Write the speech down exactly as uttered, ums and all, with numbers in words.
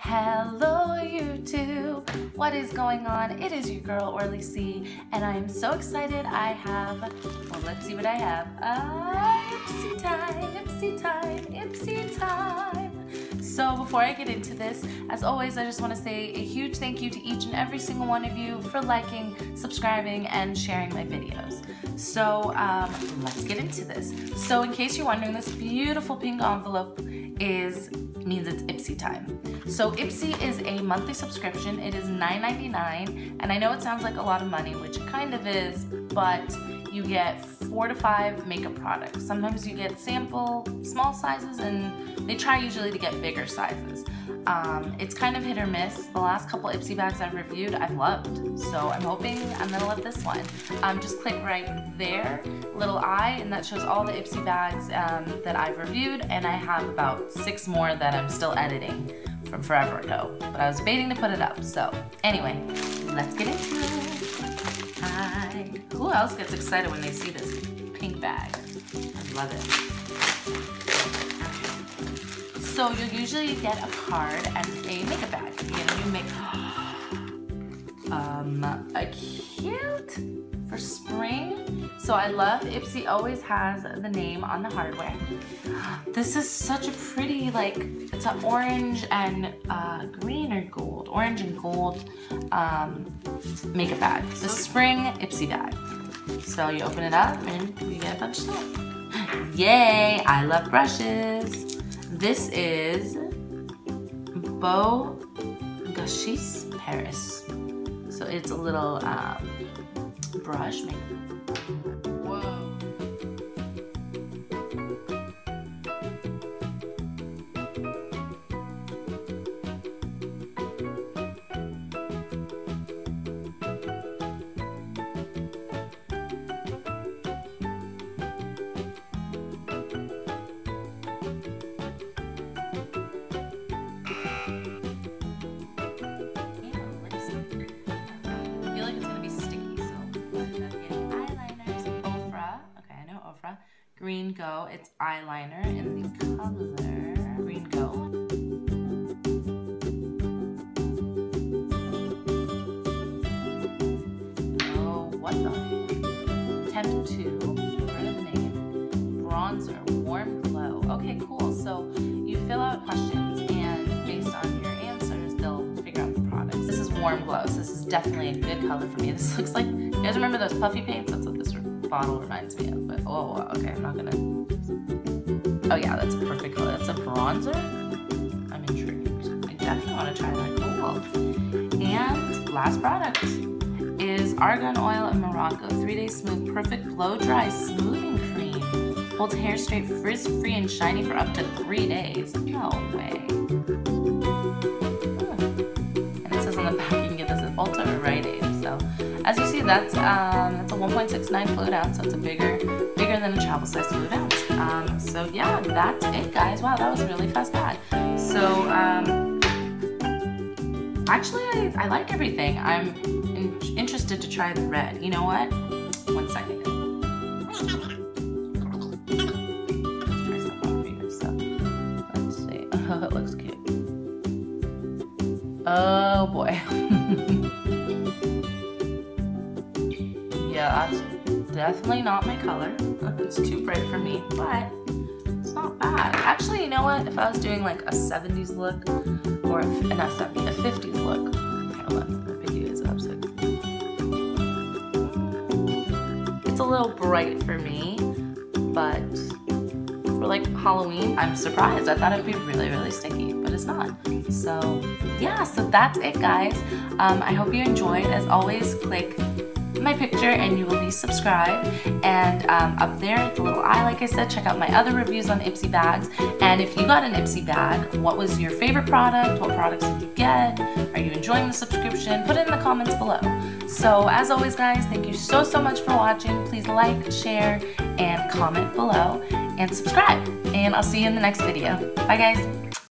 Hello YouTube, what is going on? It is your girl Orly C, and I am so excited. I have, well, let's see what I have. Uh, Ipsy time, Ipsy time, Ipsy time. So before I get into this, as always, I just want to say a huge thank you to each and every single one of you for liking, subscribing, and sharing my videos. So um, let's get into this. So in case you're wondering, this beautiful pink envelope is means it's Ipsy time. So Ipsy is a monthly subscription. It is nine ninety-nine, and I know it sounds like a lot of money, which it kind of is, but you get four to five makeup products. Sometimes you get sample small sizes, and they try usually to get bigger sizes. Um, it's kind of hit or miss. The last couple Ipsy bags I've reviewed, I've loved. So I'm hoping I'm gonna love this one. Um, just click right there, little eye, and that shows all the Ipsy bags um, that I've reviewed, and I have about six more that I'm still editing from forever ago. But I was waiting to put it up. So anyway, let's get into it. Hi. Who else gets excited when they see this pink bag? I love it. So you'll usually get a card and a makeup bag. You get a new makeup. Um, a cute for spring. So I love Ipsy always has the name on the hardware. This is such a pretty, like, it's an orange and uh, green or gold, orange and gold um, makeup bag. It's a spring Ipsy bag. So you open it up and you get a bunch of stuff. Yay! I love brushes. This is Beau Gachis Paris. So it's a little um, brush. Whoa. Green Go, it's eyeliner in the color Green Go. Oh, what the? Temp two, what is the name? Bronzer, Warm Glow. Okay, cool. So you fill out questions, and based on your answers, they'll figure out the products. This is Warm Glow, so this is definitely a good color for me. This looks like, you guys remember those puffy paints? That's what this bottle reminds me of, but oh, okay, I'm not gonna, oh yeah, that's a perfect color. That's a bronzer. I'm intrigued. I definitely want to try that. Cool. And last product is Argan Oil and Morocco three day Smooth Perfect Blow Dry Smoothing Cream. Holds hair straight, frizz-free, and shiny for up to three days. No way. Hmm. And it says on the back you can get this at Ulta or Rite Aid. So as you see, that's um, that's a one point six nine fluid ounce, so it's a bigger, bigger than a travel size fluid ounce. Um, so yeah, that's it, guys. Wow, that was a really fast pad. So um, actually, I, I like everything. I'm in, interested to try the red. You know what? One second. Let's try some on for you. So let's see. Oh, it looks cute. Oh boy. Yeah, that's definitely not my color. It's too bright for me, but it's not bad. Actually, you know what? If I was doing like a seventies look, or a, not seventies, a fifties look, hold on, the video is up, so it's a little bright for me, but for like Halloween, I'm surprised. I thought it'd be really, really sticky, but it's not. So yeah, so that's it, guys. Um, I hope you enjoyed. As always, click my picture and you will be subscribed, and um, up there at the little eye, like I said, check out my other reviews on Ipsy bags. And if you got an Ipsy bag, what was your favorite product? What products did you get? Are you enjoying the subscription? Put it in the comments below. So as always, guys, thank you so so much for watching. Please like, share, and comment below, and subscribe, and I'll see you in the next video. Bye guys.